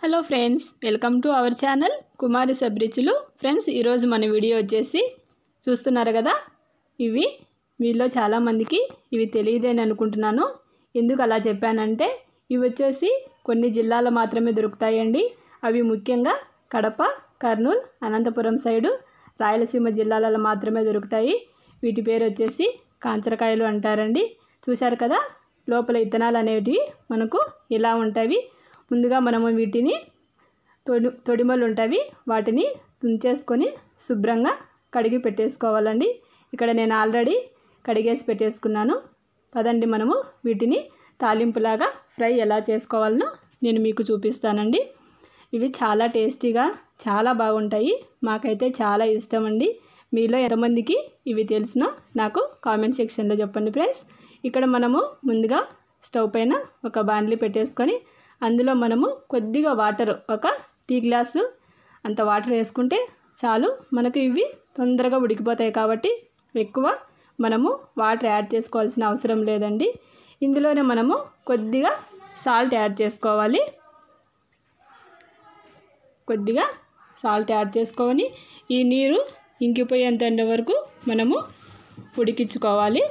Hello friends, welcome to our channel Kumari సబ్రిచులు. Friends, ఈరోజు మన వీడియో వచ్చేసి చూస్తున్నారు కదా, ఇవి మీలో చాలామందికి ఇవి తెలియదని అనుకుంటున్నాను. ఎందుకు అలా చెప్పానంటే, ఇవి వచ్చేసి కొన్ని జిల్లాలో మాత్రమే దొరుకుతాయండి. అవి ముఖ్యంగా కడప, కర్నూలు, అనంతపురం సైడు, రాయలసీమ జిల్లాలలో మాత్రమే దొరుకుతాయి. వీటి పేరు వచ్చేసి కాంచరకాయలు అంటారండి. చూశారు కదా, లోపల ఇత్తనాలు అనేటివి మనకు ఇలా ఉంటాయి. ముందుగా మనము వీటిని తొడిమలు ఉంటాయి, వాటిని తుంచేసుకొని శుభ్రంగా కడిగి పెట్టేసుకోవాలండి. ఇక్కడ నేను ఆల్రెడీ కడిగేసి పెట్టేసుకున్నాను. పదండి, మనము వీటిని తాలింపులాగా ఫ్రై ఎలా చేసుకోవాలనో నేను మీకు చూపిస్తానండి. ఇవి చాలా టేస్టీగా చాలా బాగుంటాయి. మాకైతే చాలా ఇష్టం అండి. మీలో ఎంతమందికి ఇవి తెలుసునో నాకు కామెంట్ సెక్షన్లో చెప్పండి ఫ్రెండ్స్. ఇక్కడ మనము ముందుగా స్టవ్ పైన ఒక బాండ్లీ పెట్టేసుకొని అందులో మనము కొద్దిగా వాటర్, ఒక టీ గ్లాసు అంత వాటర్ వేసుకుంటే చాలు. మనకు ఇవి తొందరగా ఉడికిపోతాయి కాబట్టి ఎక్కువ మనము వాటర్ యాడ్ చేసుకోవాల్సిన అవసరం లేదండి. ఇందులోనే మనము కొద్దిగా సాల్ట్ యాడ్ చేసుకోవాలి. కొద్దిగా సాల్ట్ యాడ్ చేసుకొని ఈ నీరు ఇంకిపోయేంత వరకు మనము ఉడికించుకోవాలి.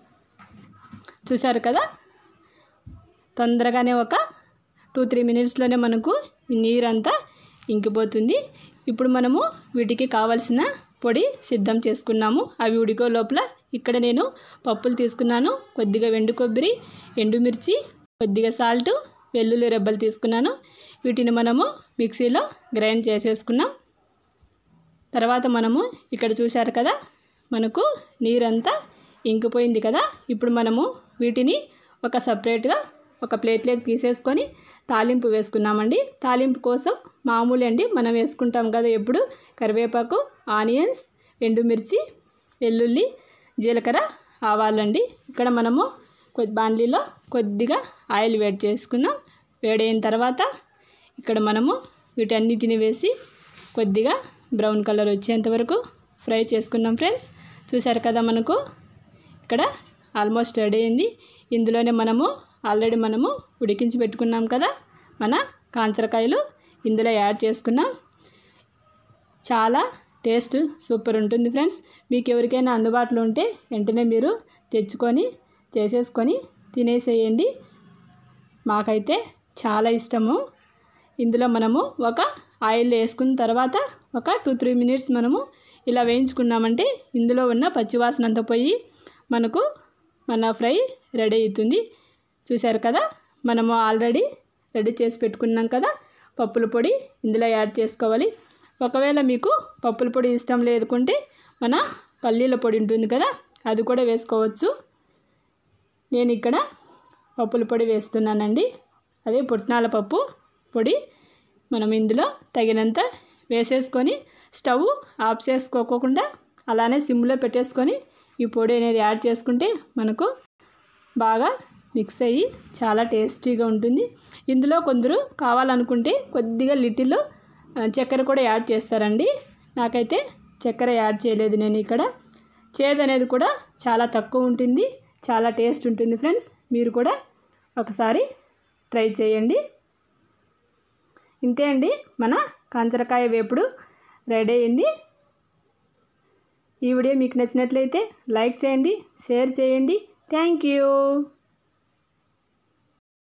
చూసారు కదా, తొందరగానే ఒక 2-3 మినిట్స్లోనే మనకు ఈ నీరంతా ఇంకిపోతుంది. ఇప్పుడు మనము వీటికి కావాల్సిన పొడి సిద్ధం చేసుకున్నాము. అవి ఉడికో లోపల ఇక్కడ నేను పప్పులు తీసుకున్నాను. కొద్దిగా ఎండు కొబ్బరి, ఎండుమిర్చి, కొద్దిగా సాల్ట్, వెల్లుల్లి రెబ్బలు తీసుకున్నాను. వీటిని మనము మిక్సీలో గ్రైండ్ చేసేసుకున్నాం. తర్వాత మనము ఇక్కడ చూశారు కదా, మనకు నీరంతా ఇంకిపోయింది కదా. ఇప్పుడు మనము వీటిని ఒక సపరేట్గా ఒక ప్లేట్లోకి తీసేసుకొని తాలింపు వేసుకున్నామండి. తాలింపు కోసం మామూలు అండి, మనం వేసుకుంటాం కదా ఎప్పుడు, కరివేపాకు, ఆనియన్స్, ఎండుమిర్చి, వెల్లుల్లి, జీలకర్ర, ఆవాలండి. ఇక్కడ మనము బాండ్లీలో కొద్దిగా ఆయిల్ వేడి చేసుకున్నాం. వేడైన తర్వాత ఇక్కడ మనము వీటన్నిటిని వేసి కొద్దిగా బ్రౌన్ కలర్ వచ్చేంత వరకు ఫ్రై చేసుకున్నాం ఫ్రెండ్స్. చూసారు కదా, మనకు ఇక్కడ ఆల్మోస్ట్ రెడీ అయింది. ఇందులోనే మనము ఆల్రెడీ మనము ఉడికించి పెట్టుకున్నాం కదా మన కాంచరకాయలు, ఇందులో యాడ్ చేసుకున్నాం. చాలా టేస్ట్ సూపర్ ఉంటుంది ఫ్రెండ్స్. మీకు ఎవరికైనా అందుబాటులో ఉంటే వెంటనే మీరు తెచ్చుకొని చేసేసుకొని తినేసేయండి. మాకైతే చాలా ఇష్టము. ఇందులో మనము ఒక ఆయిల్ వేసుకున్న తర్వాత ఒక 2-3 మినిట్స్ మనము ఇలా వేయించుకున్నామంటే ఇందులో ఉన్న పచ్చివాసన అంతా పోయి మనకు మన ఫ్రై రెడీ అవుతుంది. చూశారు కదా, మనము ఆల్రెడీ రెడీ చేసి పెట్టుకున్నాం కదా పప్పుల పొడి, ఇందులో యాడ్ చేసుకోవాలి. ఒకవేళ మీకు పప్పుల పొడి ఇష్టం లేదుకుంటే మన పల్లీల పొడి ఉంటుంది కదా, అది కూడా వేసుకోవచ్చు. నేను ఇక్కడ పప్పుల పొడి వేస్తున్నానండి. అదే పుట్నాల పప్పు పొడి. మనం ఇందులో తగినంత వేసేసుకొని స్టవ్ ఆఫ్ చేసుకోకుండా అలానే సిమ్లో పెట్టేసుకొని ఈ పొడి అనేది యాడ్ చేసుకుంటే మనకు బాగా మిక్స్ అయ్యి చాలా టేస్టీగా ఉంటుంది. ఇందులో కొందరు కావాలనుకుంటే కొద్దిగా లిటిల్ చక్కెర కూడా యాడ్ చేస్తారండి. నాకైతే చక్కెర యాడ్ చేయలేదు నేను ఇక్కడ. చేదు అనేది కూడా చాలా తక్కువ ఉంటుంది, చాలా టేస్ట్ ఉంటుంది ఫ్రెండ్స్. మీరు కూడా ఒకసారి ట్రై చేయండి. ఇంతే అండి, మన కాంచరకాయ వేపుడు రెడీ అయింది. ఈ వీడియో మీకు నచ్చినట్లయితే లైక్ చేయండి, షేర్ చేయండి. Thank you.